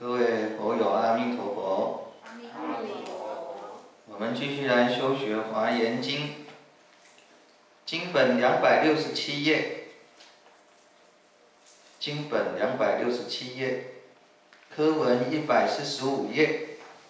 各位佛友，阿弥陀佛！ 阿弥陀佛。 我们继续来修学《华严经》，经本267页，经本267页，科文145页。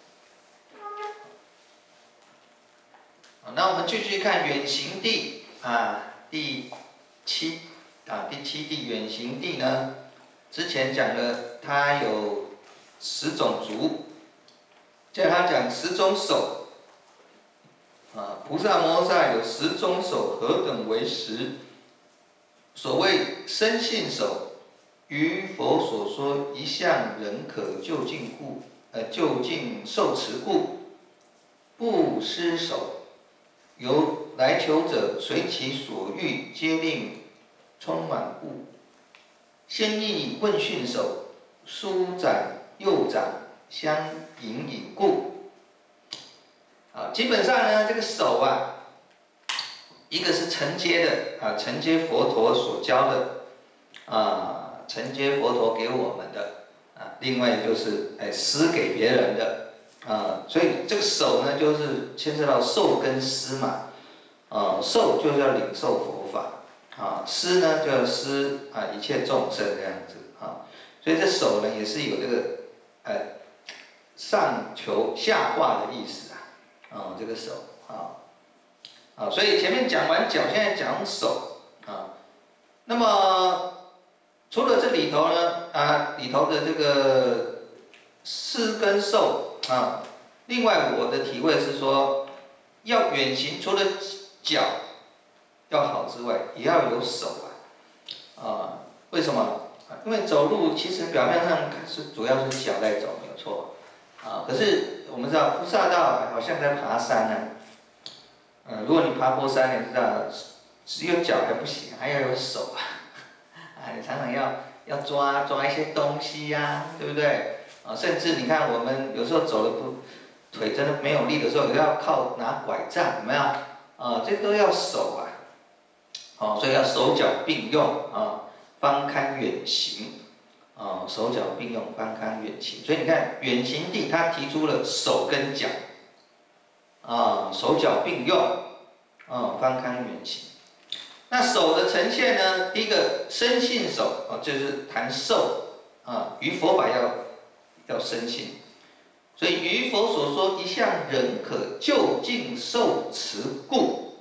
那我们继续看远行地第七地远行地呢，之前讲了它有10种足，接着他讲10种手。菩萨摩诃萨有10种手，何等为10？所谓生信手，于佛所说一向人可就近受持故。不施手，由来求者随其所欲，皆令充满故。先以问讯手，舒展右掌相引故。基本上呢，这个手一个是承接的承接佛陀所教的承接佛陀给我们的另外就是施给别人的所以这个手呢，就是牵涉到受跟施嘛受就是要领受佛法施呢就要施一切众生这样子所以这手呢也是有这个上求下化的意思这个手所以前面讲完脚，现在讲手那么除了这里头呢里头的这个施跟受另外我的体会是说，要远行，除了脚要好之外，也要有手为什么？因为走路其实表面上主要是脚在走，没有错可是我们知道菩萨道好像在爬山如果你爬过山，你知道只有脚还不行，还要有手你常常要抓一些东西对不对甚至你看我们有时候走的腿真的没有力的时候，也要靠拿拐杖，有没有这都要手所以要手脚并用方堪远行手脚并用方堪远行。所以你看远行地他提出了手跟脚手脚并用方堪远行。那手的呈现呢，第一个生信手就是谈受于佛法要生信，所以于佛所说一向人可就近受持故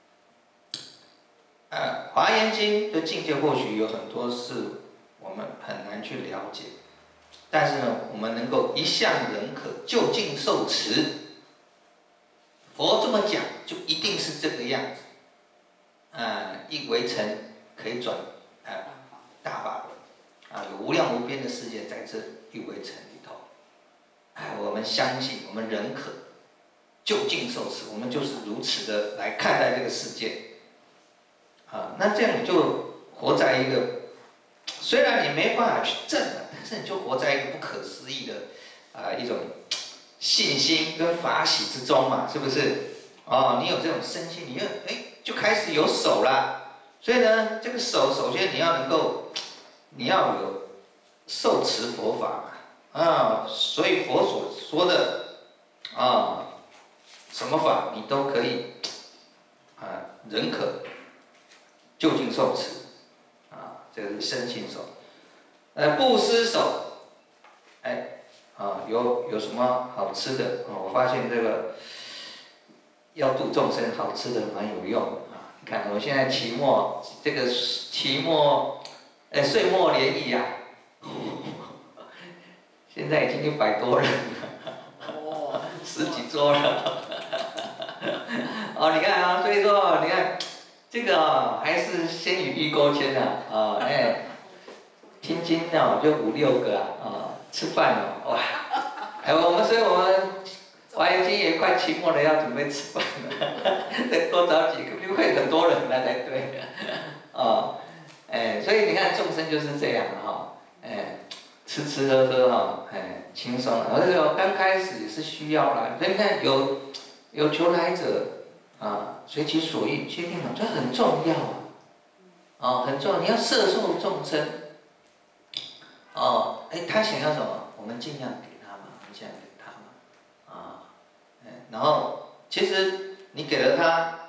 华严经的境界或许有很多是我们很难去了解，但是呢，我们能够一向人可就近受持，佛这么讲就一定是这个样子一为尘可以转大法轮有无量无边的世界在这一为尘里头我们相信我们人可就近受持，我们就是如此的来看待这个世界那这样你就活在一个虽然你没办法去证但是你就活在一个不可思议的一种信心跟法喜之中嘛，是不是你有这种身心，你就开始有手啦。所以呢，这个手首先你要有受持佛法所以佛所说的什么法你都可以人可就近受持这个是生信手布施手有什么好吃的我发现这个要度众生好吃的蛮有用的你看我现在期末岁末联谊现在已经100多人了10几桌了你看所以说你看这个还是先与欲勾牵听经就5、6个吃饭哇所以我们华严经也快期末了，要准备吃饭了再多找几个就会很多人了才对所以你看众生就是这样吃吃喝喝轻松而且刚开始也是需要啦，所以你看有求来者随其所欲，确定这很重要很重要，你要摄受众生他想要什么？ 我们尽量给他嘛，我们尽量给他嘛，啊，然后其实你给了他，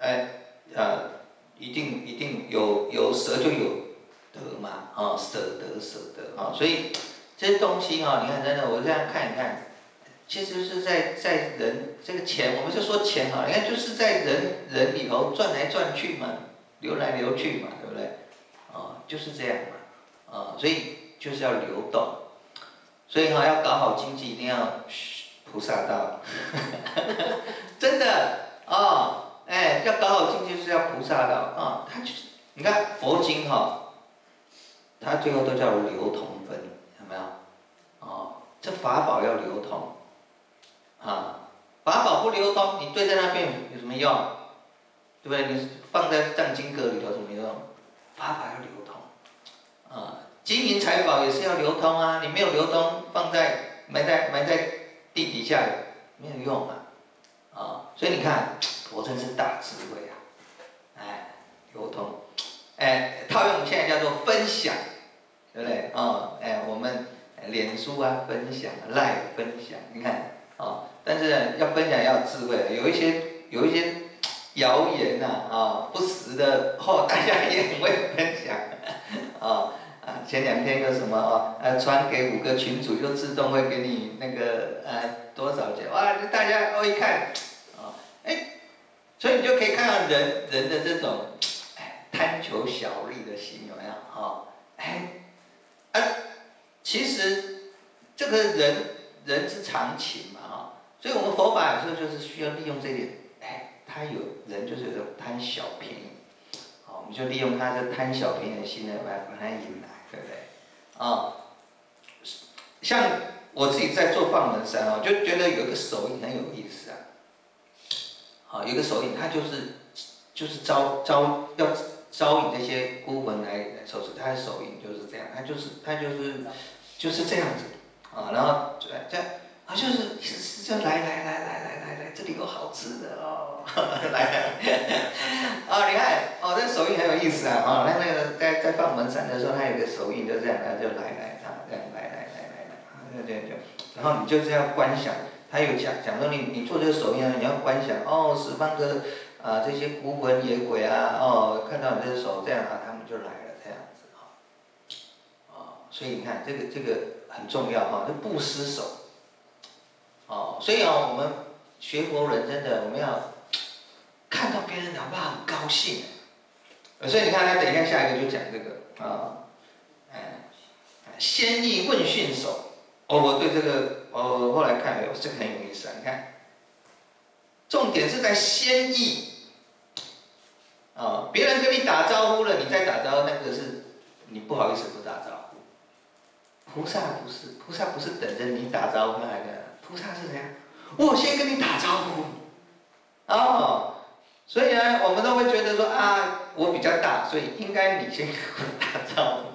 一定有舍就有得嘛，啊，舍得啊，所以这些东西啊，你看真的，我这样看一看，其实是在人这个钱，我们就说钱哈，你看就是在人里头转来转去嘛，流来流去嘛，对不对？啊，就是这样嘛，啊，所以就是要流动，所以哈要搞好经济，一定要菩萨道，真的哦。要搞好经济就是要菩萨道啊，它就是你看佛经哈，它最后都叫流通分，有没有？哦，这法宝要流通啊，法宝不流通，你堆在那边有什么用？对不对？你放在藏经阁里头有什么用？法宝要流通啊，金银财宝也是要流通啊，你没有流通，埋在地底下没有用啊，所以你看。佛真是大智慧啊！流通，套用现在叫做分享，对不对？我们脸书啊分享，LINE 分享，你看但是要分享要有智慧，有一些谣言不实的，大家也很会分享，前2天有什么传给5个群组，就自动会给你那个多少钱，哇！大家一看，所以你就可以看到人的这种贪求小利的心有没有？其实这个人之常情嘛，所以我们佛法有时候就是需要利用这点，他人就是有这种贪小便宜，我们就利用他这贪小便宜的心呢，把他引来，对不对？像我自己在做放门山就觉得有一个手印很有意思有一个手印，他就是要招引这些孤魂来受持，他的手印就是这样，他就是这样子然后这样就来，这里有好吃的来你看这手印很有意思那个在放门山的时候，他有个手印就这样，就来这样来，然后你就这样观想。他有讲说你做这个手印你要观想十方的这些孤魂野鬼看到你这个手这样他们就来了这样子所以你看这个很重要这布施手所以我们学佛人真的我们要看到别人哪怕很高兴所以你看他等一下下一个就讲这个先意问讯手。我对这个，后来看，这个很有意思你看，重点是在先意，别人跟你打招呼了，你再打招呼，那个是你不好意思不打招呼。菩萨不是等着你打招呼来的，菩萨是怎样？我先跟你打招呼，所以呢，我们都会觉得说我比较大，所以应该你先跟我打招呼。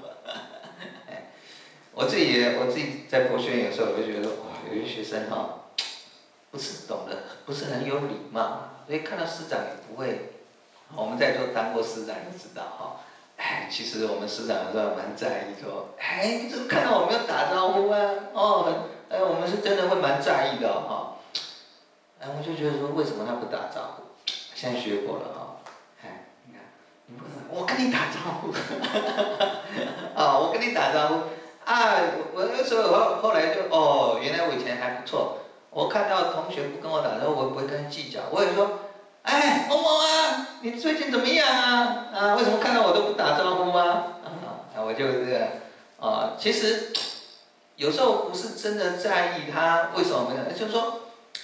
我自己在佛学院有时候我就觉得有些学生不是懂得不是很有礼貌，所以看到师长也不会。我们在座当过师长就知道其实我们师长有时候蛮在意说，你怎么看到我们要打招呼我们是真的会蛮在意的我就觉得说为什么他不打招呼？现在学过了你看，我跟你打招呼，我跟你打招呼。我那时候后来就原来我以前还不错，我看到同学不跟我打招呼，我不会跟他计较，我也说，某某你最近怎么样为什么看到我都不打招呼我就这个其实有时候不是真的在意他为什么没有，就是说，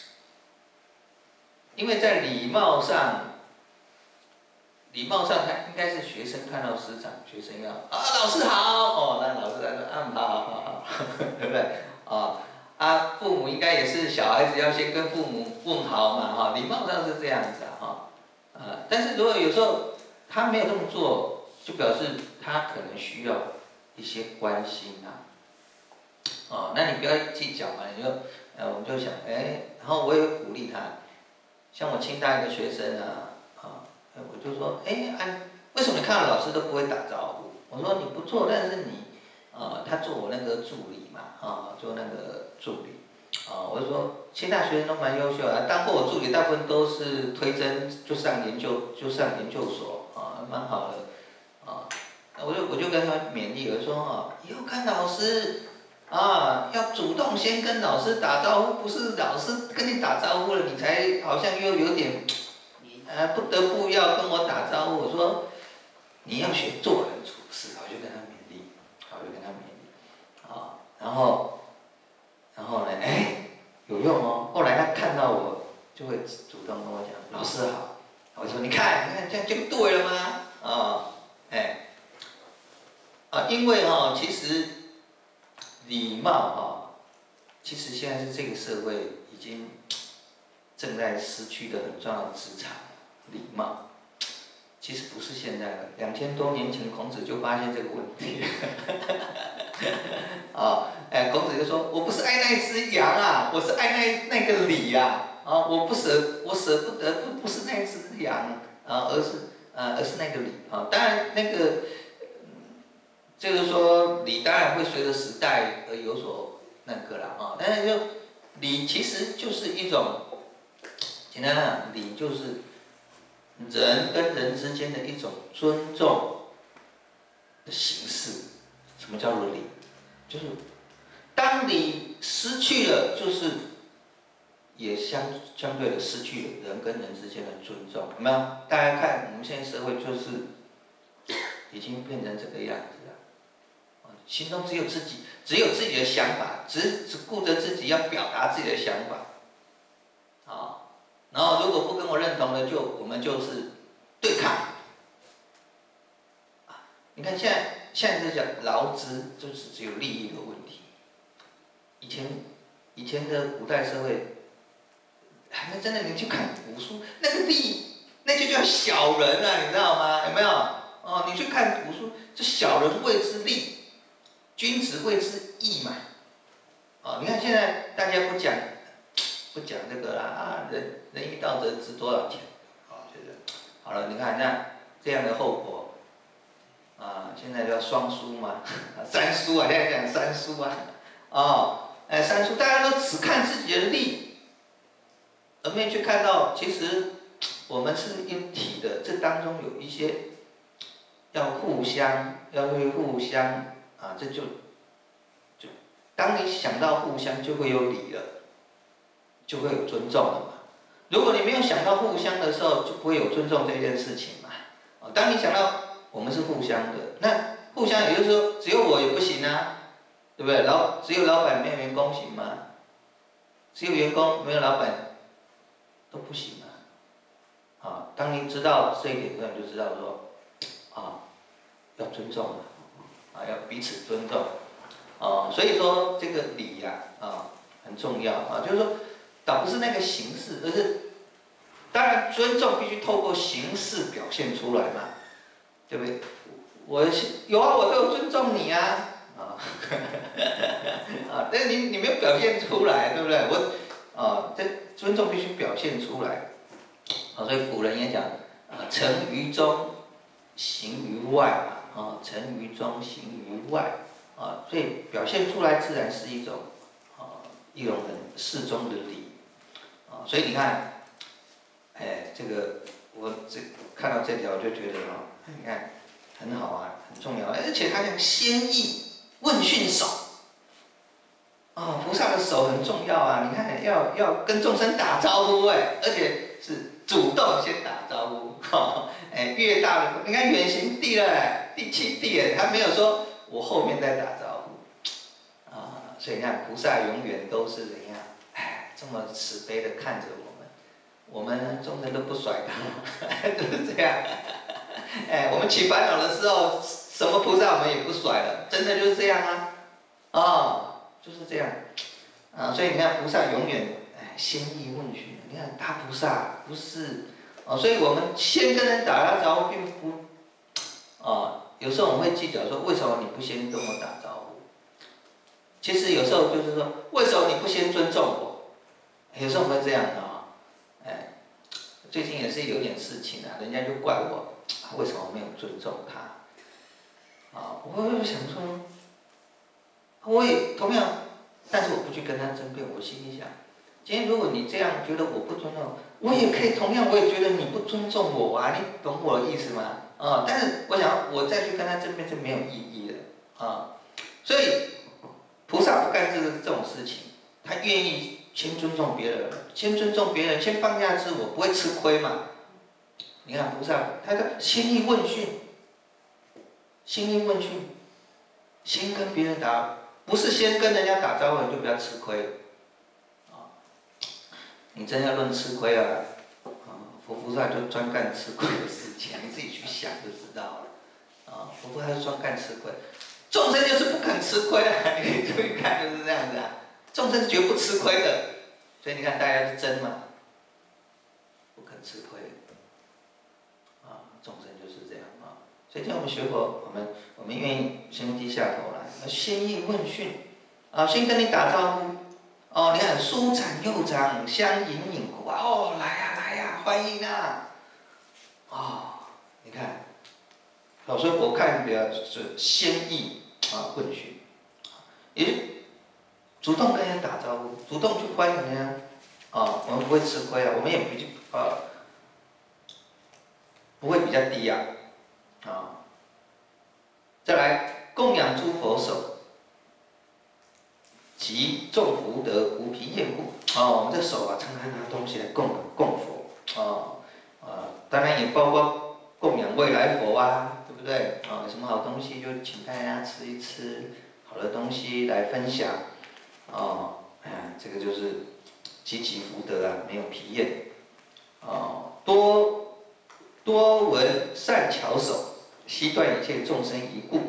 因为在礼貌上，他应该是学生看到师长，学生要老师好那老师来说好，对不对父母应该也是小孩子要先跟父母问好嘛礼貌上是这样子但是如果有时候他没有这么做，就表示他可能需要一些关心那你不要计较嘛，你就我们就想然后我也鼓励他，像我清大一个学生我就说为什么你看到老师都不会打招呼？我说你不错，但是他做我那个助理嘛，做那个助理，我就说清大学生都蛮优秀的，当过我助理大部分都是推甄就上研究所，蛮好的，我就跟他勉励，我说以后看老师要主动先跟老师打招呼，不是老师跟你打招呼了，你才好像又有点不得不要跟我打招呼。我说你要学做人处事，我就跟他勉励，然后呢，有用哦。后来他看到我，就会主动跟我讲，老师好。我说你看这样就对了吗？因为其实礼貌其实现在是这个社会已经正在失去的很重要的资产，礼貌。其实不是现在的，2000多年前孔子就发现这个问题。孔子就说：“我不是爱那只羊啊，我是爱那个礼啊。我舍不得，不是那只羊而是那个礼当然就是说礼当然会随着时代而有所那个啦但是就礼其实就是一种简单的礼就是人跟人之间的一种尊重的形式。什么叫做礼？就是当你失去了，就是也相对的失去了人跟人之间的尊重，有没有？大家看我们现在社会就是已经变成这个样子了，心中只有自己的想法，只顾着自己要表达自己的想法，然后如果不跟我认同的，我们就是对抗。你看现在在讲劳资，就是只有利益的问题。以前的古代社会，那真的你去看古书，那个利，那就叫小人啊，你知道吗？有没有？你去看古书，这小人谓之利，君子谓之义嘛。你看现在大家不讲这个啦仁义道德值多少钱？觉得好了，你看那这样的后果。现在叫双输嘛，三输现在讲三输三输，大家都只看自己的利，而没有去看到，其实我们是一体的，这当中有一些要会互相这就当你想到互相，就会有礼了，就会有尊重了嘛。如果你没有想到互相的时候，就不会有尊重这件事情嘛。当你想到我们是互相的，那互相也就是说，只有我也不行啊，对不对？只有老板没有员工行吗？只有员工没有老板都不行啊。当你知道这一点之后，你就知道说要尊重要彼此尊重所以说这个礼很重要就是说，倒不是那个形式，而是当然尊重必须透过形式表现出来嘛。对不对？我都有尊重你但是你没有表现出来，对不对？这尊重必须表现出来所以古人也讲诚于中，行于外诚于中，行于外所以表现出来自然是一种很适中的礼所以你看，这个我看到这条就觉得你看很好很重要，而且他讲先意问讯手菩萨的手很重要你看要跟众生打招呼而且是主动先打招呼越大的你看远行地了第7地他没有说我后面再打招呼所以你看菩萨永远都是怎样这么慈悲的看着我们众生都不甩他就是这样我们起烦恼的时候，什么菩萨我们也不甩了，真的就是这样就是这样所以你看菩萨永远先意问讯，你看大菩萨不是所以我们先跟人打招呼，并不有时候我们会计较说，为什么你不先跟我打招呼？其实有时候就是说，为什么你不先尊重我？有时候我们会这样最近也是有点事情人家就怪我为什么没有尊重他我会想说， 我也同样，但是我不去跟他争辩，我心里想，今天如果你这样觉得我不尊重，我也可以同样，我也觉得你不尊重我啊，你懂我的意思吗？但是我想，我再去跟他争辩是没有意义的所以菩萨不干这种事情，他愿意先尊重别人，先尊重别人，先放下自我，不会吃亏嘛。你看菩萨，他的心意问讯，心意问讯，先跟别人打，不是先跟人家打招呼你就不要吃亏你真要论吃亏佛菩萨就专干吃亏的事情，你自己去想就知道了佛菩萨是专干吃亏，众生就是不肯吃亏你可以注意看，就是这样子众生是绝不吃亏的，所以你看大家是争嘛，不肯吃亏众生就是这样所以叫我们学佛，我们愿意先低下头来，先意问讯先跟你打招呼你看舒展右掌相迎引呼来呀欢迎你看所以我看的是先意问讯，也就主动跟人家打招呼，主动去欢迎人家我们不会吃亏我们也不会比较低再来供养诸佛手，及众福德无疲厌故我们这手常常拿东西来供佛当然也包括供养未来佛对不对有什么好东西就请大家吃一吃，好的东西来分享这个就是积其福德没有疲厌多闻善巧手，悉断一切众生疑故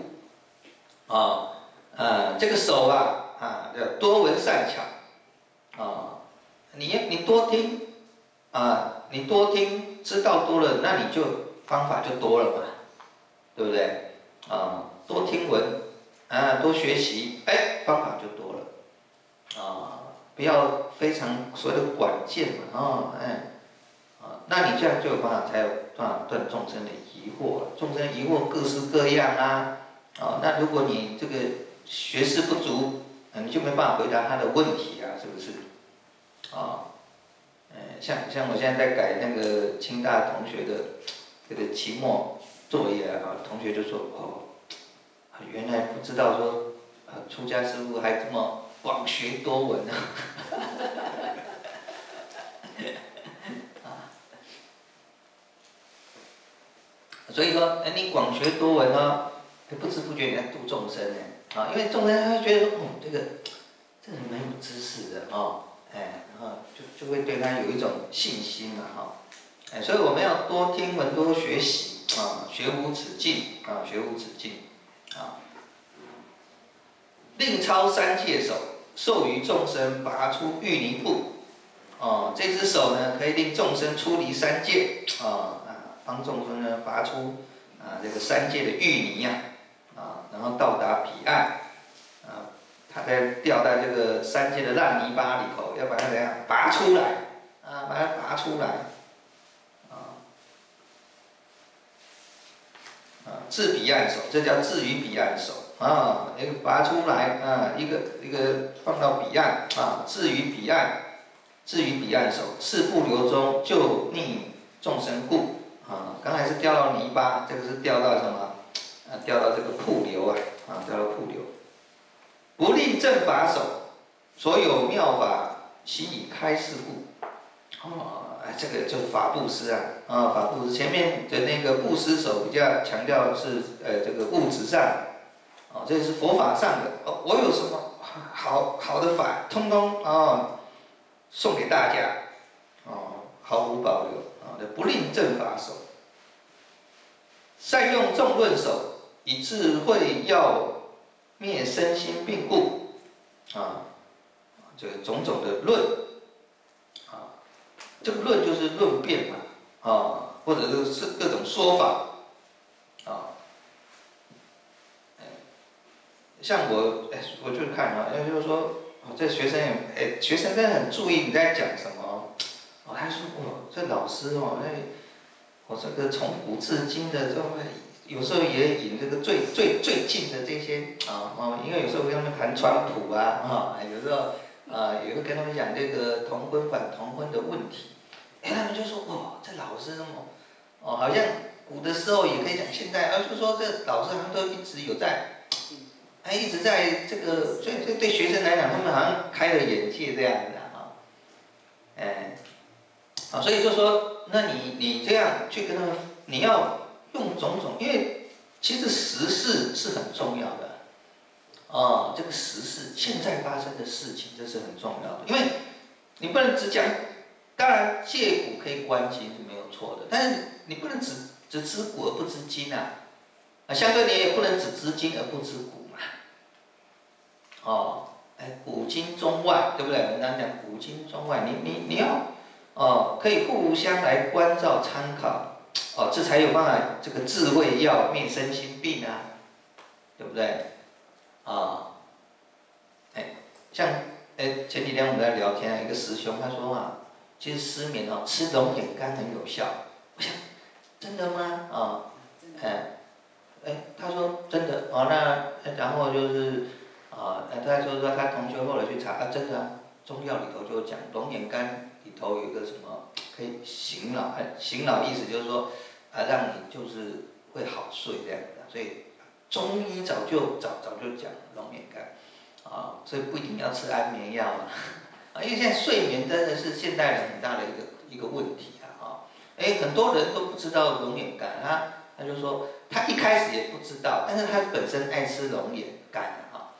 这个手叫多闻善巧你多听你多听知道多了，那你就方法就多了嘛，对不对多听闻多学习方法就多了不要非常所谓的管见嘛那你这样就有办法，才有办法断众生的疑惑众生疑惑各式各样那如果你这个学识不足你就没办法回答他的问题是不是像我现在在改那个清大同学的这个期末作业同学就说原来不知道说出家师父还这么广学多闻所以说你广学多闻不知不觉你在度众生因为众生他会觉得这个人蛮有知识的然后就会对他有一种信心所以我们要多听闻多学习学无止境学无止境令超三界手，授予众生拔出淤泥瀑这只手呢可以令众生出离三界帮众生呢拔出这个三界的淤泥然后到达彼岸他在掉在这个三界的烂泥巴里头，要把它怎样拔出来把它拔出来至彼岸手，这叫至于彼岸手一个拔出来一个放到彼岸至于彼岸，至于彼岸手，是不流中就逆众生故刚才是掉到泥巴，这个是掉到什么掉到这个瀑流掉到瀑流。不令正法手，所有妙法悉以开示故这个就是法布施法布施前面的那个布施手比较强调的是这个物质上这是佛法上的我有什么好的法，通通送给大家毫无保留不令正法手，善用众论手，以智慧要灭身心病故这个种种的论这个论就是论辩嘛或者是各种说法像我就看就是说这学生学生真的很注意你在讲什么他说这老师我这个从古至今的有时候也引这个最近的这些因为有时候跟他们谈川普有时候也会跟他们讲这个同婚反同婚的问题，他们就说这老师这么好像古的时候也可以讲现在，就说这老师好像都一直有在，一直在这个，所以对学生来讲，他们好像开了眼界这样子所以就说，那你这样去跟他们，你要用种种，因为其实时事是很重要的，这个时事现在发生的事情，这是很重要的，因为你不能只讲，当然借古可以观今是没有错的，但是你不能只知古而不知今相对你也不能只知今而不知古嘛，古今中外，对不对？我们常讲古今中外，你要可以互相来关照参考，这才有办法这个智慧要灭身心病对不对？像前几天我们在聊天，一个师兄他说其实失眠吃龙眼干很有效，我想真的吗？他说真的那然后就是他说他同学后来去查真的中药里头就讲龙眼干里头有一个什么可以醒脑，醒脑意思就是说让你就是会好睡这样的，所以中医早就讲龙眼干所以不一定要吃安眠药因为现在睡眠真的是现代人很大的一个问题很多人都不知道龙眼干，他就说他一开始也不知道，但是他本身爱吃龙眼干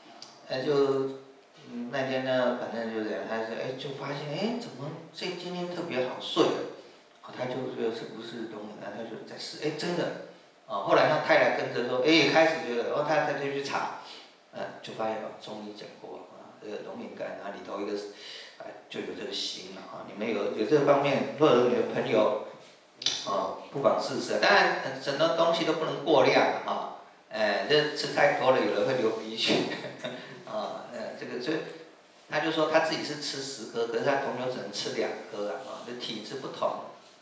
那天呢，反正就这样，他说就发现怎么今天特别好睡他就说是不是龙眼干，他就在试，真的后来他太太跟着说，开始觉得他就去查，就发现中医讲过这个龙眼干里头一个就有这个醒脑你们有这方面，或者你的朋友不妨试试，当然什么东西都不能过量这吃太多了，有人会流鼻血这个就他就说他自己是吃10颗，可是他同学只能吃2颗这体质不同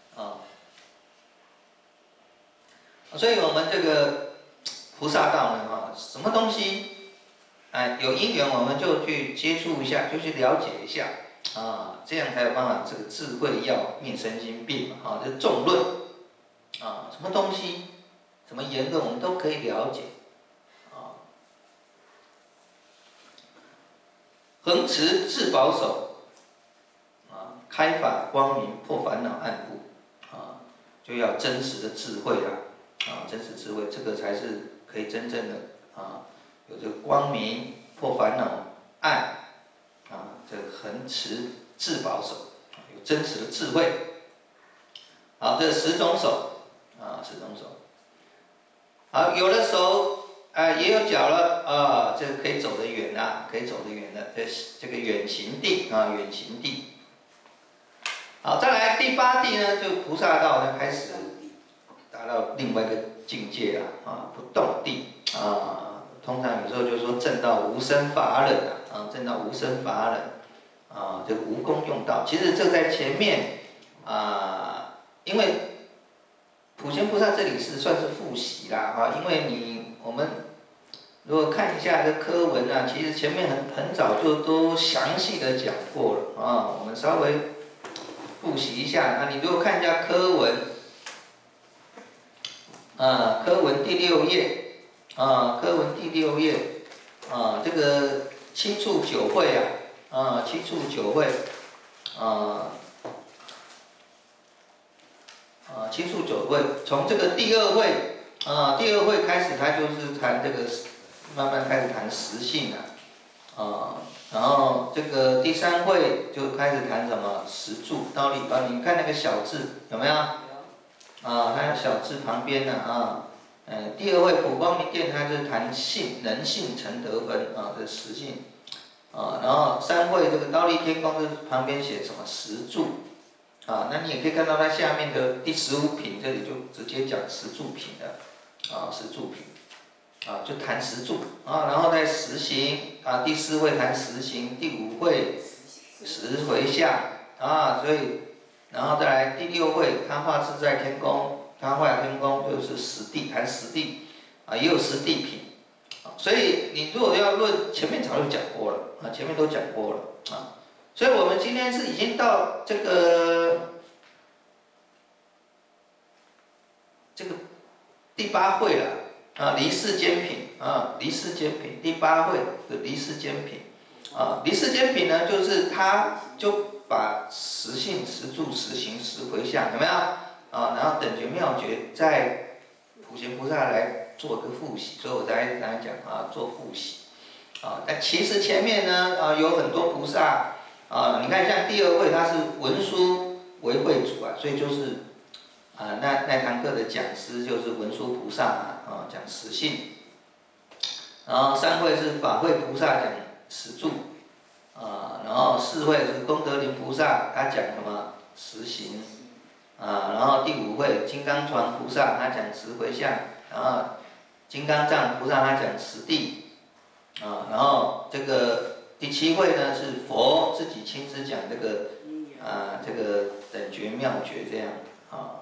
所以我们这个菩萨道呢什么东西有因缘我们就去接触一下，就去了解一下这样才有办法这个智慧要灭身心病这众论什么东西什么言论我们都可以了解恒持自保守开法光明破烦恼暗部就要真实的智慧真实智慧，这个才是可以真正的有这个光明破烦恼暗这个恒持自保守有真实的智慧好，这10种手10种手好，有了手也有脚了这个可以走得远可以走得远的这个远行地远行地好，再来第8地呢，就菩萨道呢开始达到另外一个境界不动地通常有时候就说证到无生法忍证到无生法忍这个无功用道，其实这在前面因为普贤菩萨这里是算是复习啦因为我们如果看一下这科文其实前面很早就都详细的讲过了我们稍微复习一下你如果看一下科文科文第6页科文第6页这个七处九会七处九会七处九会，从这个第2会第2会开始，他就是谈这个慢慢开始谈实性然后这个第3会就开始谈什么实住道理你看那个小字有没有？它小字旁边第2会普光明殿，它是谈性人性成德分这实性然后3会这个忉利天宫就是旁边写什么实住那你也可以看到它下面的第15品，这里就直接讲实住品了实住品就谈实住然后再实行第4会谈实行，第5会实回向所以然后再来第6会，他化自在天宫他化雅天宫就是实地，还是实地啊，也有实地品。所以你如果要论，前面早就讲过了啊，前面都讲过了啊。所以我们今天是已经到这个第8会了啊，离世间品啊，离世间品第8会的离世间品啊，离世间品呢，就是他就把实性、实住、实行、实回向有没有啊？然后等觉妙觉在普贤菩萨来做个复习，所以我才讲啊，做复习啊。但其实前面呢啊，有很多菩萨啊，你看像第2会他是文殊为会主啊，所以就是啊，那堂课的讲师就是文殊菩萨啊，讲实性。然后3会是法会菩萨讲实住啊，然后4会是功德林菩萨他讲什么实行啊，然后第5会金刚传菩萨他讲实回向，然后金刚藏菩萨他讲实地啊，然后这个第7会呢是佛自己亲自讲这个这个等觉妙觉这样啊。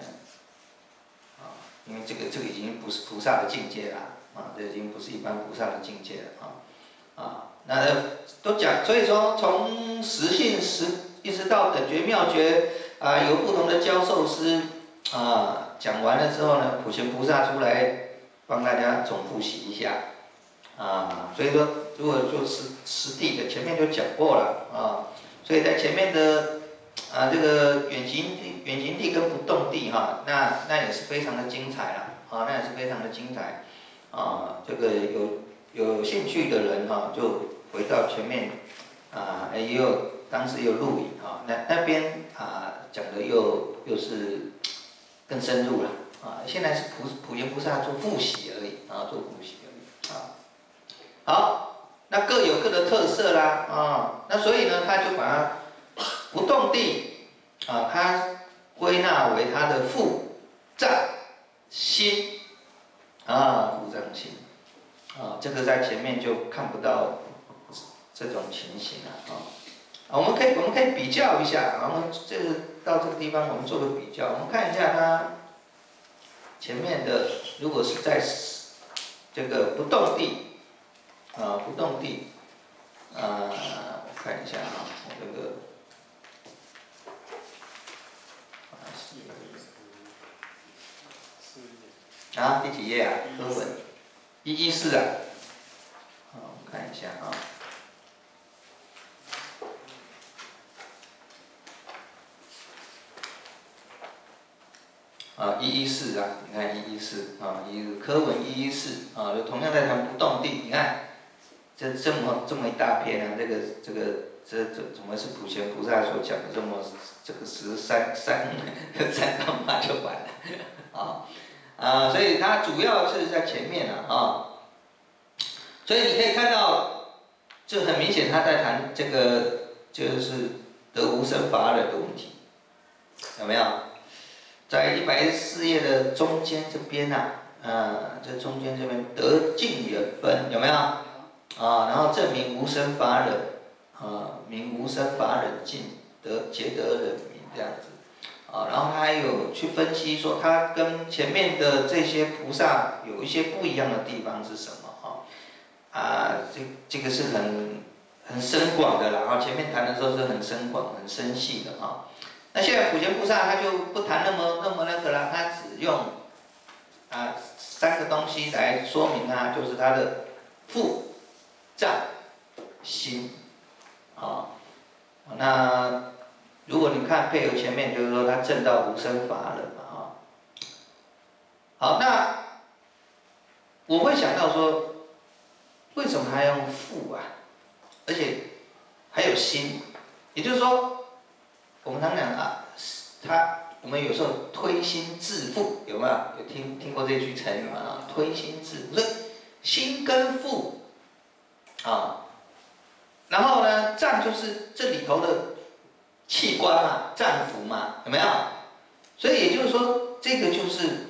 因为这个已经不是菩萨的境界了啊，这已经不是一般菩萨的境界了那都讲，所以说从实性一直到等觉妙觉啊，有不同的教授师啊，讲完了之后呢，普贤菩萨出来帮大家总复习一下啊，所以说如果做实地的前面就讲过了啊，所以在前面的这个远行地跟不动地那也是非常的精彩了那也是非常的精彩这个有兴趣的人就回到前面当时也有录影那边讲的又是更深入了现在是普贤菩萨做复习而已做复习而已好，那各有各的特色啦那所以呢，他就把它不动地它归纳为它的腹藏心腹藏心这个在前面就看不到这种情形我们可以比较一下我们到这个地方我们做个比较，我们看一下它前面的，如果是在这个不动地不动地我看一下我这个。第几页课文114我看一下114你看114课文114就同样在谈不动地，你看这么一大篇这怎么是普贤菩萨所讲的这个13段话就完了所以它主要是在前面所以你可以看到，就很明显他在谈这个就是得无生法忍的问题，有没有？在114页的中间这边这中间这边得尽远分有没有然后证明无生法忍名无生法忍尽皆得忍名这样子然后他还有去分析说，他跟前面的这些菩萨有一些不一样的地方是什么这个是很深广的啦前面谈的时候是很深广、很深细的那现在普贤菩萨他就不谈那么那个啦，他只用3个东西来说明就是他的腹藏心那如果你看配合前面，就是说他证到无生法忍好，那我会想到说，为什么还要用腹而且还有心？也就是说，我们常讲我们有时候推心置腹，有没有？有听过这句成语吗？推心置腹，所以心跟腹然后呢，脏就是这里头的器官脏腑有没有？所以也就是说，这个就是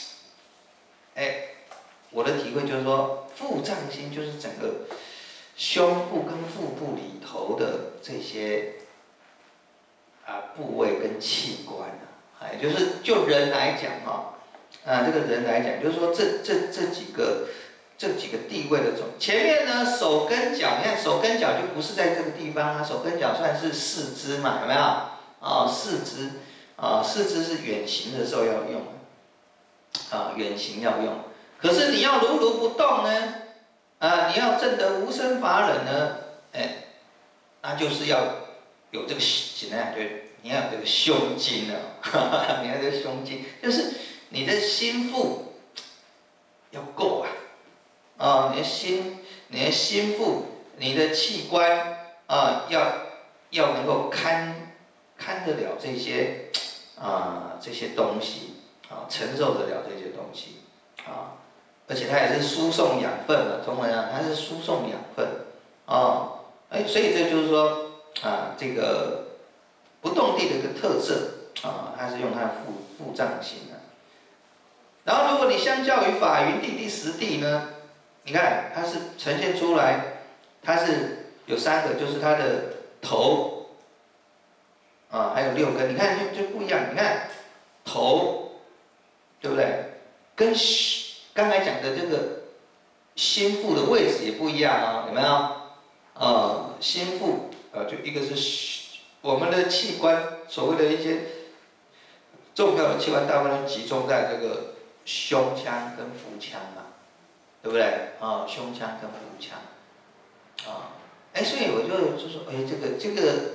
我的体会就是说，腹藏心就是整个胸部跟腹部里头的这些部位跟器官就是就人来讲这个人来讲，就是说这几个地位的总，前面呢手跟脚，你看手跟脚就不是在这个地方啊，手跟脚算是四肢嘛，有没有？四肢四肢是远行的时候要用远行要用。可是你要如如不动呢，你要证得无生法忍呢，那就是要有这个怎么样？就你要有这个胸襟你要有这个胸襟，就是你的心腹要够你的心腹，你的器官要能够堪得了这些这些东西承受得了这些东西而且它也是输送养分嘛，中文它是输送养分所以这就是说这个不动地的一个特色它是用它的腹胀心然后如果你相较于法云地第10地呢，你看它是呈现出来，它是有3个，就是它的头还有6根，你看就不一样。你看头，对不对？跟刚才讲的这个心腹的位置也不一样有没有？心腹就一个是我们的器官，所谓的一些重要的器官，大部分都集中在这个胸腔跟腹腔嘛，对不对？胸腔跟腹腔所以我就说，这个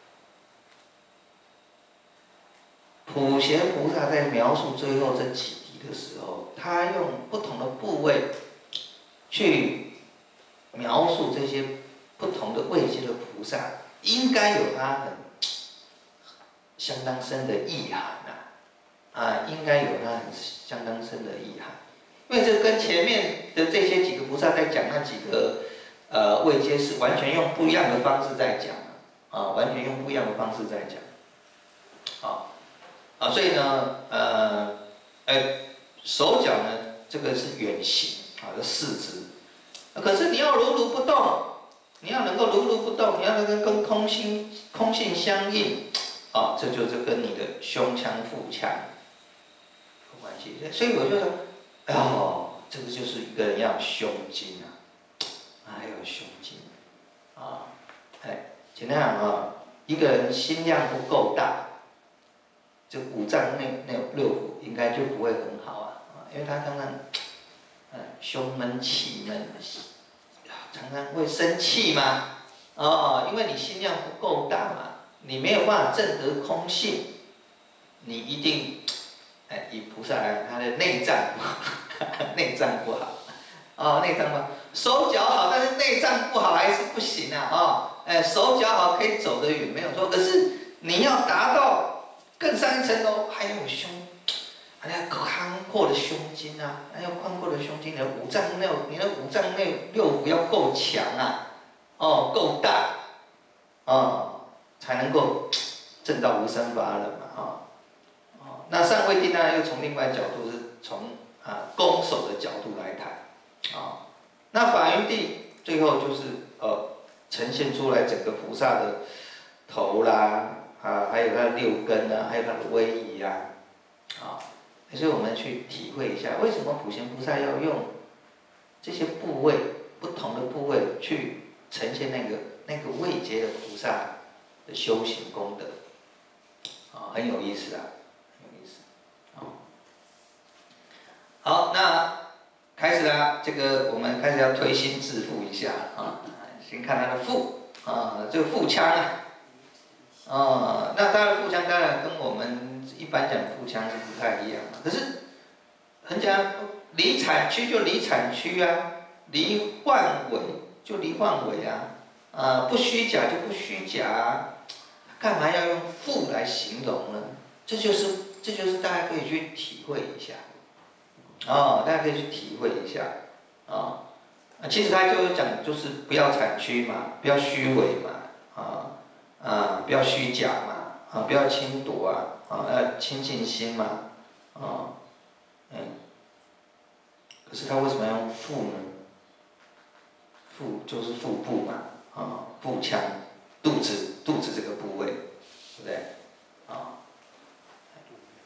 普贤菩萨在描述最后这几题的时候，他用不同的部位去描述这些不同的位阶的菩萨，应该有他很相当深的意涵应该有它很相当深的意涵，因为这跟前面的这些几个菩萨在讲那几个位阶是完全用不一样的方式在讲完全用不一样的方式在讲所以呢手脚呢这个是远行这四肢，可是你要如如不动，你要能够如如不动，你要能够跟空性相应这就是跟你的胸腔腹腔有关系。所以我就说这个就是一个人要有胸襟要有胸襟简单讲一个人心量不够大，这五脏内6腑应该就不会很好因为他刚刚胸闷气闷，常常会生气嘛因为你心量不够大嘛，你没有办法证得空性，你一定以菩萨来讲，他的内脏不好，内脏不好内脏不好，手脚好，但是内脏不好还是不行手脚好可以走得远没有错，可是你要达到更上一层楼，还要有还要宽阔的胸襟还要宽阔的胸襟，你的五脏内6腑要够强够大才能够证到无生法忍嘛那上位地当然又从另外角度是从攻守的角度来谈那法云地最后就是呈现出来整个菩萨的头啦还有他的6根还有他的威仪所以我们去体会一下，为什么普贤菩萨要用这些部位不同的部位去呈现那个位阶的菩萨的修行功德很有意思很有意思好，那开始啦，这个我们开始要推心置腹一下先看他的腹这个腹腔那他的腹腔当然跟我们一般讲腹腔是不太一样可是人家离产区就离产区离幻尾就离幻尾不虚假就不虚假干嘛要用腹来形容呢？这就是大家可以去体会一下大家可以去体会一下其实他就讲就是不要产区嘛，不要虚伪嘛不要虚假嘛不要轻夺要清净心嘛可是他为什么要用腹呢？腹就是腹部嘛腹腔肚子这个部位，对不对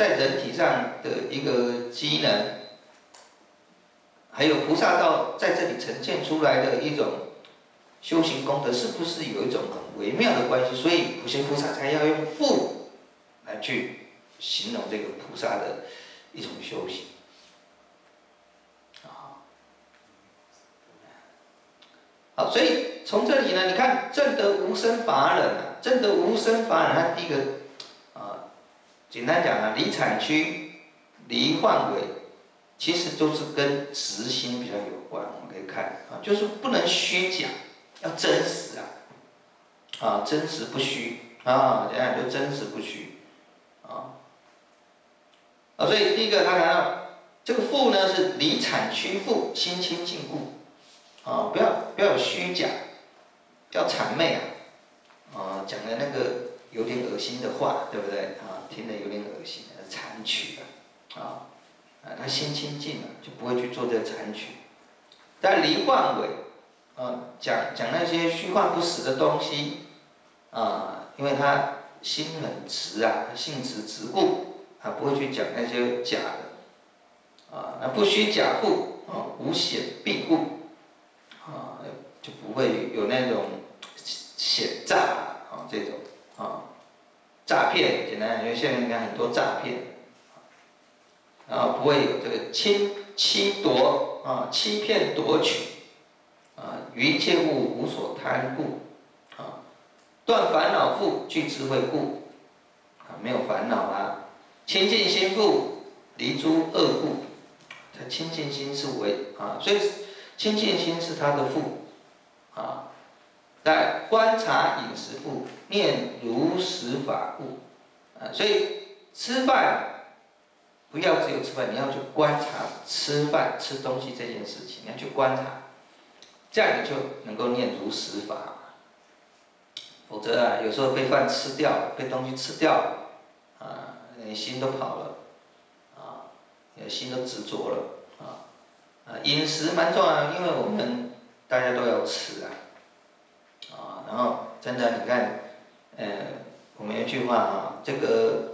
在人体上的一个机能，还有菩萨道在这里呈现出来的一种修行功德，是不是有一种很微妙的关系？所以普贤菩萨才要用父来去形容这个菩萨的一种修行。好，所以从这里呢，你看证得无生法忍啊，证得无生法忍，它第一个简单讲啊，离产区、离幻伪，其实都是跟实心比较有关。我们可以看啊，就是不能虚假，要真实啊，真实不虚啊，这样就真实不虚所以第一个他谈到这个父呢是离产区父，心清净故不要有虚假，不要谄媚讲的那个有点恶心的话，对不对听得有点恶心，谄曲他心清净就不会去做这个谄曲。但离幻伪讲那些虚幻不实的东西因为他心很直性直直故不会去讲那些假的那不虚假故无显蔽故就不会有那种显诈这种诈骗，简单讲，因为现在应该很多诈骗然后不会有这个欺夺欺骗夺取于一切物无所贪故断烦恼故，具智慧故没有烦恼清净心故，离诸恶故。它清净心是所以清净心是他的父在观察饮食故，念如实法故所以吃饭不要只有吃饭，你要去观察吃饭吃东西这件事情，你要去观察，这样你就能够念如实法。否则有时候被饭吃掉了，被东西吃掉了你心都跑了你的心都执着了饮食蛮重要的，因为我们大家都要吃然后真的你看我们有一句话这个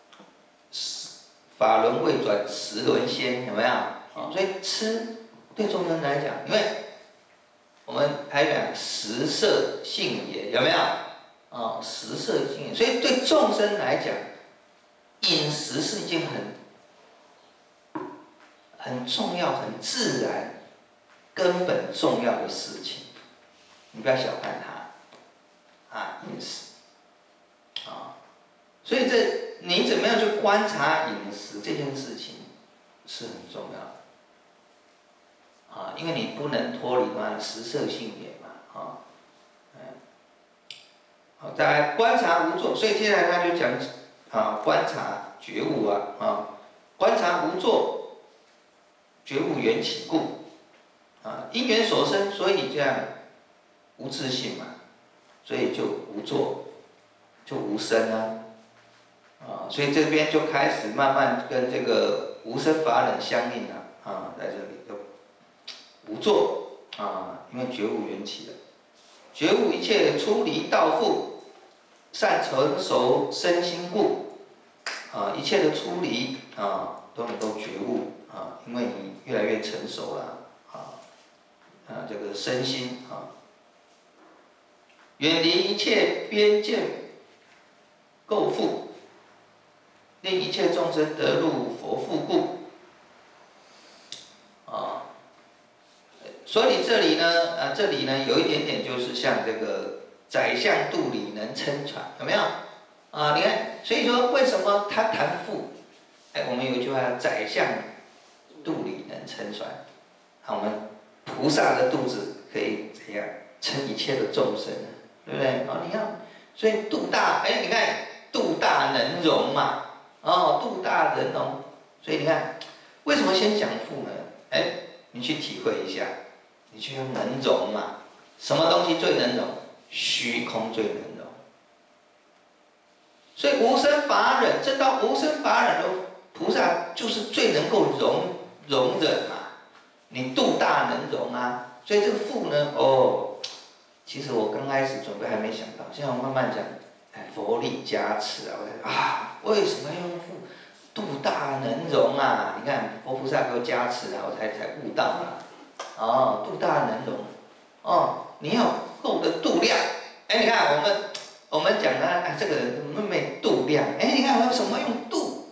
法轮未转时轮先，有没有所以吃对众生来讲，因为我们还讲食色性也，有没有食色性也，所以对众生来讲，饮食是一件很重要、很自然、根本重要的事情，你不要小看它饮食所以你怎么样去观察饮食这件事情是很重要的因为你不能脱离食色性也嘛再来观察无作，所以接下来他就讲观察觉悟观察无作，觉悟缘起故因缘所生，所以这样无自性嘛，所以就无作，就无生所以这边就开始慢慢跟这个无生法忍相应在这里就无作因为觉悟缘起的，觉悟一切出离道复，善成熟身心故一切的出离都能够觉悟因为你越来越成熟了这个身心远离一切边见垢覆，令一切众生得入佛腹故所以这里呢有一点点就是像这个宰相肚里能撑船，有没有你看，所以说为什么他谈腹我们有一句话叫宰相肚里能撑船我们菩萨的肚子可以怎样撑一切的众生对不对你看，所以肚大你看肚大能容嘛肚大能容，所以你看为什么先讲腹呢你去体会一下，你去用能容嘛，什么东西最能容？虚空最能容。所以无生法忍，证到无生法忍的菩萨就是最能够容忍你肚大能容所以这个腹呢其实我刚开始准备还没想到，现在我慢慢讲佛力加持我为什么要用腹？ 度大能容啊！你看佛菩萨给我加持啊，我才悟到啊。哦，度大能容，哦，你要够的度量。哎，你看我们讲呢，哎，这个人怎么没度量？哎，你看我为什么用度？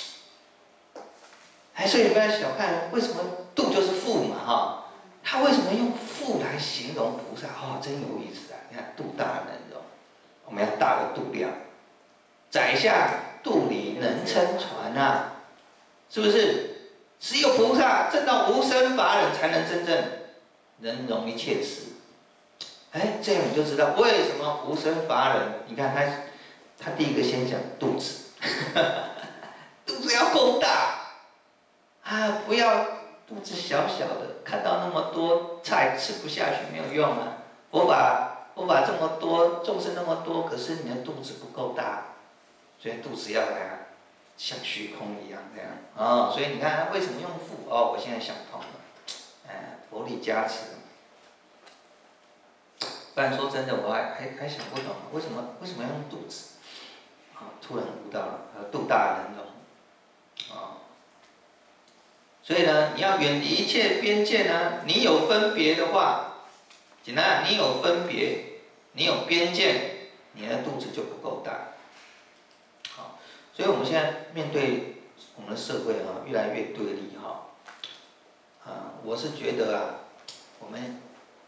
哎，所以你不要小看为什么度就是富嘛，哈。他为什么用富来形容菩萨？哦，真有意思啊！你看度大能容，我们要大的度量。宰相肚里能撑船啊，是不是？只有菩萨证到无生法忍，才能真正能容一切事。哎，这样你就知道为什么无生法忍。你看他第一个先讲肚子，肚子要够大啊，不要肚子小小的，看到那么多菜吃不下去没有用啊。佛法这么多，众生那么多，可是你的肚子不够大。所以肚子要来啊，像虚空一样这样啊、哦，所以你看为什么用腹？哦，我现在想通了，哎，佛力加持。不然说真的，我还想不懂，为什么要用肚子？啊、哦，突然悟到了，度大能容啊、哦。所以呢，你要远离一切边界呢，你有分别的话，简单，你有分别，你有边界，你的肚子就不够大。所以我们现在面对我们的社会啊，越来越对立哈。我是觉得啊，我们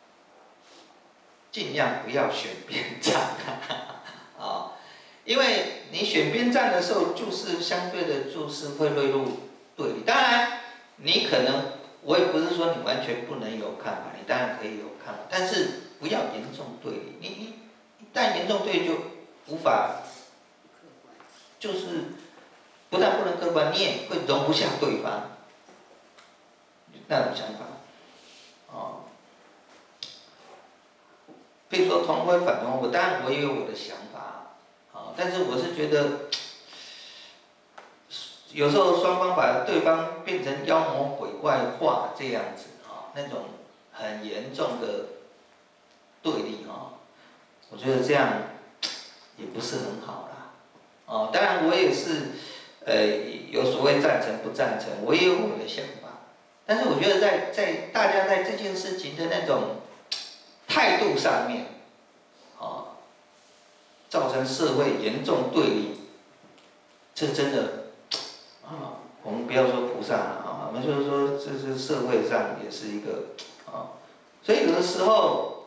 尽量不要选边站啊，因为你选边站的时候，就是相对的，就是会落入对立。当然，你可能我也不是说你完全不能有看法，你当然可以有看法，但是不要严重对立。你一旦严重对立，就无法。就是不但不能客观，你也会容不下对方那种想法。哦，比如说同婚反同婚，当然我也有我的想法，但是我是觉得，有时候双方把对方变成妖魔鬼怪化这样子那种很严重的对立我觉得这样也不是很好啦。当然我也是，有所谓赞成不赞成，我也有我的想法。但是我觉得在大家在这件事情的那种态度上面，造成社会严重对立，这真的我们不要说菩萨了我们就是说这是社会上也是一个所以有的时候，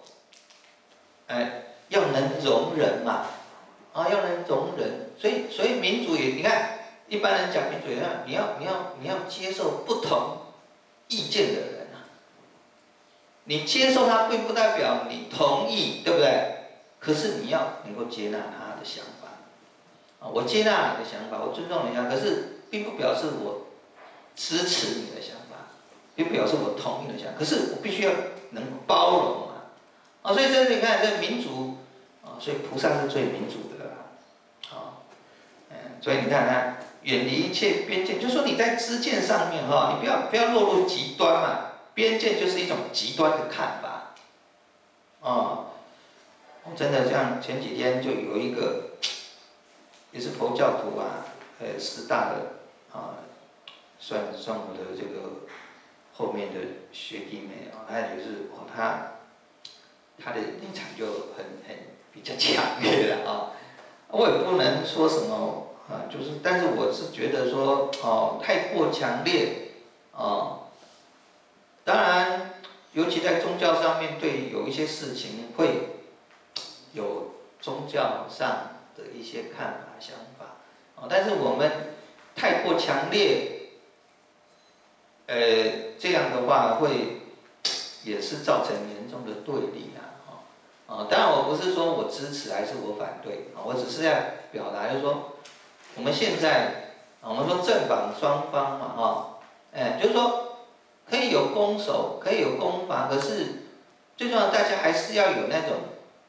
要能容忍嘛。要能容忍，所以民主也，你看一般人讲民主，你要接受不同意见的人你接受他并不代表你同意，对不对？可是你要能够接纳他的想法我接纳你的想法，我尊重你的想法，可是并不表示我支持你的想法，并不表示我同意你的想法，可是我必须要能包容所以这你看这民主所以菩萨是最民主的所以你看他远离一切边界，就是说你在知见上面你不要落入极端嘛。边界就是一种极端的看法真的像前几天就有一个也是佛教徒师大的算我的这个后面的学弟妹他也是他的立场就很比较强烈了我也不能说什么就是，但是我是觉得说太过强烈当然，尤其在宗教上面，对有一些事情会有宗教上的一些看法、想法但是我们太过强烈，这样的话会也是造成严重的对立当然我不是说我支持还是我反对我只是要表达就是说，我们现在我们说正反双方嘛就是说可以有攻守，可以有攻防，可是最重要大家还是要有那种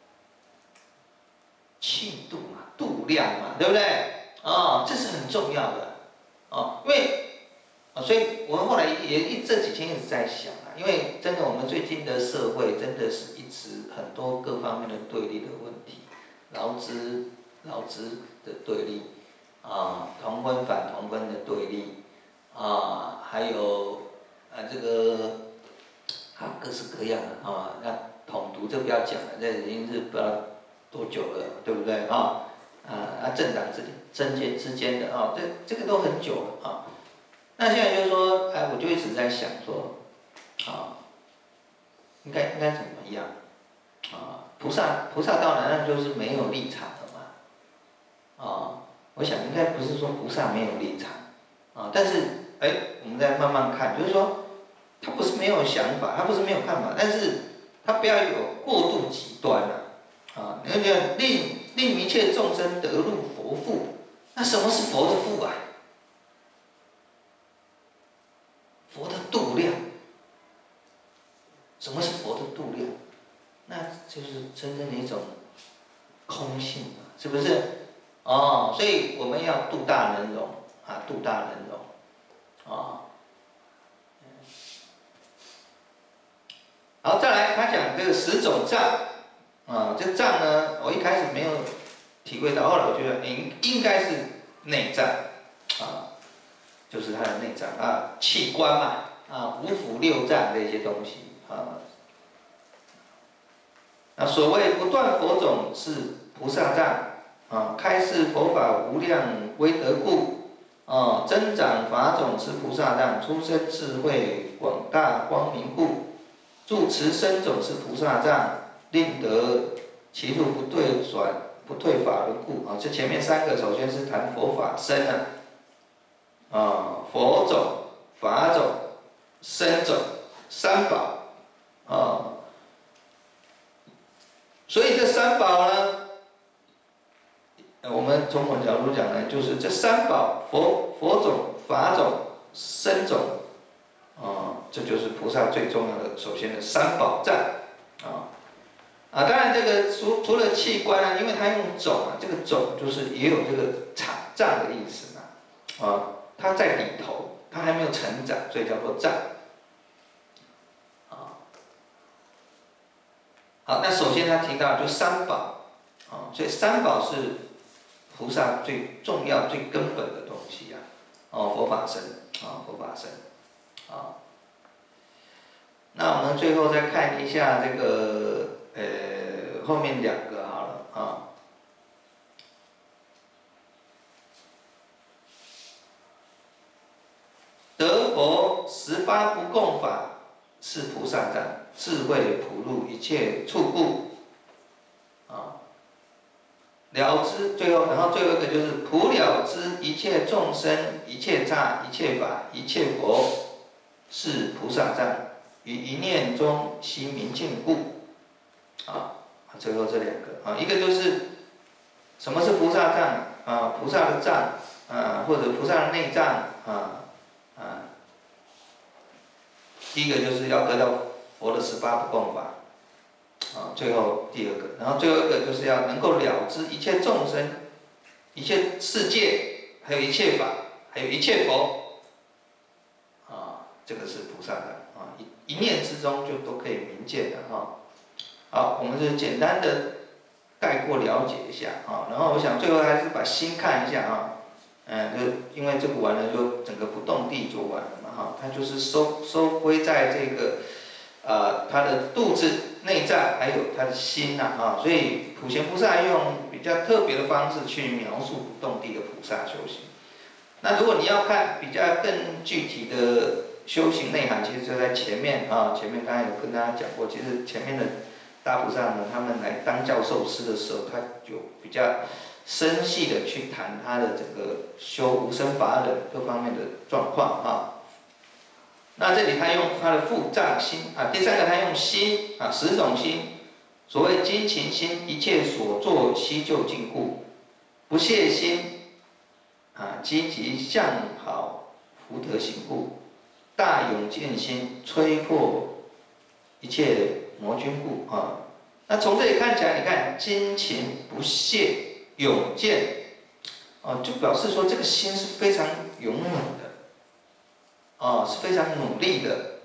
气度嘛、度量嘛，对不对？这是很重要的因为所以我后来这几天一直在想因为真的我们最近的社会真的是一直很多各方面的对立的问题，劳资的对立同分反同分的对立，还有这个各式各样的那统独就不要讲了，这已经是不知道多久了，对不对政党之间的这个都很久了那现在就是说，我就一直在想说，应该怎么样菩萨道难道就是没有立场的吗？我想应该不是说菩萨没有立场但是我们再慢慢看，就是说他不是没有想法，他不是没有看法，但是他不要有过度极端那个令一切众生得入佛腹，那什么是佛的腹佛的度量，什么是佛的度量？那就是真正的一种空性是不是？所以我们要度大能容度大能容好，再来他讲这个10种障这个障呢，我一开始没有体会到，后来我觉得应该是内障就是它的内障器官嘛五腑六脏这些东西那所谓不断佛种是菩萨障开示佛法无量威德故增长法种是菩萨障，出生智慧广大光明故，住持身种是菩萨障，令得其路不退法轮故这前面3个首先是谈佛法身佛种、法种、身种3宝所以这3宝呢，我们从我角度讲呢，就是这3宝佛种、法种、身种这就是菩萨最重要的首先的3宝障当然这个除了器官因为它用种这个种就是也有这个障的意思它在里头，它还没有成长，所以叫做障好，那首先他提到就3宝所以3宝是菩萨最重要、最根本的东西佛法身佛法身那我们最后再看一下这个后面2个好了得佛18不共法是菩萨障，智慧普入一切处故了知然后最后一个就是普了知一切众生、一切刹、一切法、一切佛是菩萨障，于一念中悉明净故最后这2个一个就是什么是菩萨障菩萨的障或者菩萨的内障第一个就是要得到佛的18不共法最后第2个，然后最后一个就是要能够了知一切众生、一切世界，还有一切法，还有一切佛这个是菩萨的一念之中就都可以明见的好，我们就简单的概括了解一下然后我想最后还是把心看一下就因为这个完了就整个不动地就完了嘛它就是收归在这个他的肚子内在还有他的心所以普贤菩萨用比较特别的方式去描述不动地的菩萨修行。那如果你要看比较更具体的修行内涵，其实就在前面前面刚才有跟大家讲过，其实前面的大菩萨呢，他们来当教授师的时候，他有比较深细的去谈他的整个修无生法忍各方面的状况那这里他用他的腹障心第3个他用心10种心，所谓精勤心，一切所作悉就尽故，不懈心积极向好福德行故，大勇健心，摧破一切魔君故那从这里看起来，你看精勤不懈勇健就表示说这个心是非常勇猛的是非常努力的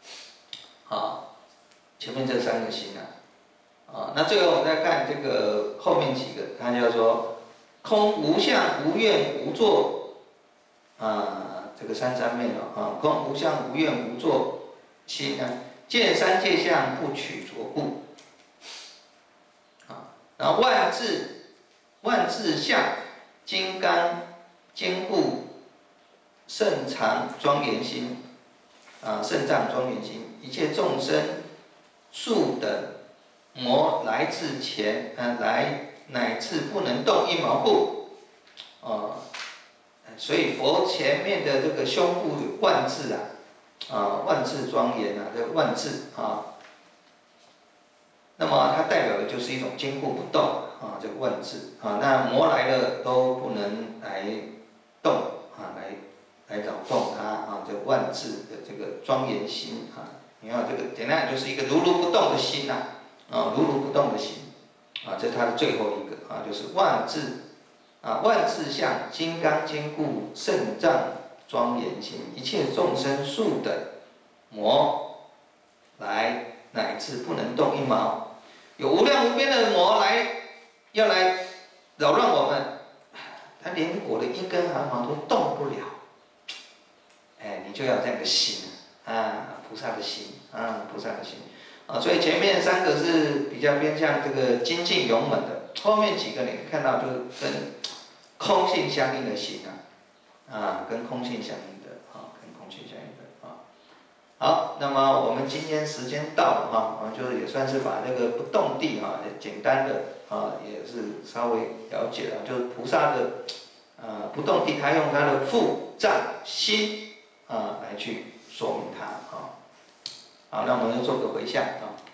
前面这3个心那最后我们再看这个后面几个，它叫做空无相无愿无作这个三三昧空无相无愿无作心见三界相不取着故然后万字相金刚坚固圣常庄严心圣藏庄严心，一切众生速等魔来至前来乃至不能动一毛故所以佛前面的这个胸部有万字万字庄严这个万字那么它代表的就是一种坚固不动这个万字那魔来了都不能来动来扰动它这个万字的这个庄严心你看这个简单就是一个如如不动的心如如不动的心这是它的最后一个就是万字万字相金刚坚固圣藏庄严心，一切众生速等魔来乃至不能动一毛，有无量无边的魔要来扰乱我们，他连我的一根汗毛都动不了。你就要这样的心菩萨的心菩萨的心所以前面三个是比较偏向这个精进勇猛的，后面几个你看到就是跟空性相应的心跟空性相应的跟空性相应的好，那么我们今天时间到了我们就也算是把这个不动地简单的也是稍微了解了，就是菩萨的不动地，他用他的腹藏心来去说明它好，那我们就做个回向